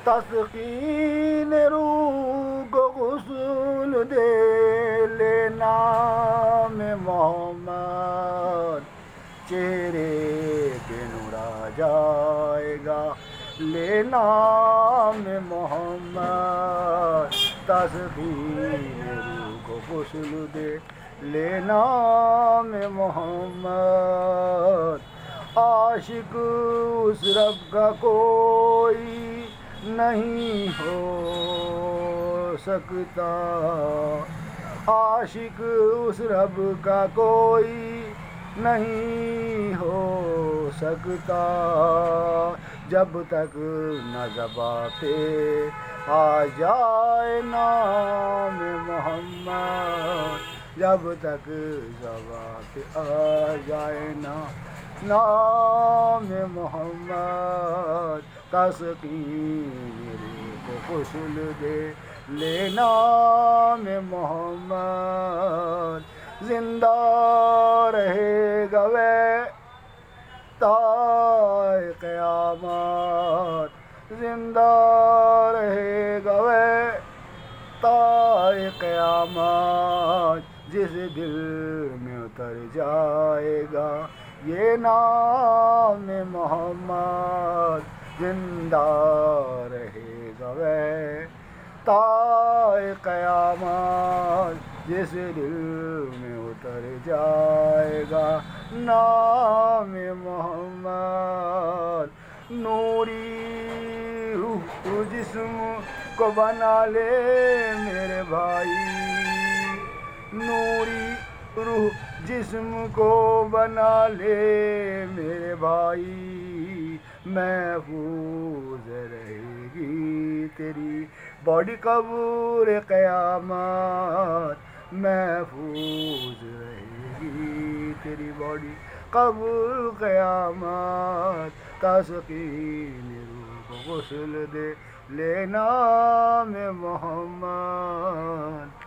تسکین روح کو غسل دے لے نام محمد، چہرے پہ نور آ جائے گا لے نام محمد، تسکین روح کو غسل دے لے نام محمد۔ عاشق اس رب کا کوئی نہیں ہو سکتا، عاشق اس رب کا کوئی نہیں ہو سکتا، جب تک نہ زباں پہ آ جائے نام محمد، جب تک زباں پہ آ جائے نام محمد، تسکین روح کو غسل دے لے نام محمد، زندہ رہے گا وہ تا قیامت، زندہ رہے گا وہ تا قیامت، جس دل میں اتر جائے گا یہ نام محمد، زندہ رہے گا وہ تا قیامت، جس دل میں اتر جائے گا نام محمد۔ نوری روح جسم کو بنا لے میرے بھائی، نوری روح جسم کو بنا لے میرے بھائی، محفوظ رہے گی تیری باڈی قبر قیامت، محفوظ رہے گی تیری باڈی قبر قیامت، تسکین روح کو غسل دے لے نام محمد۔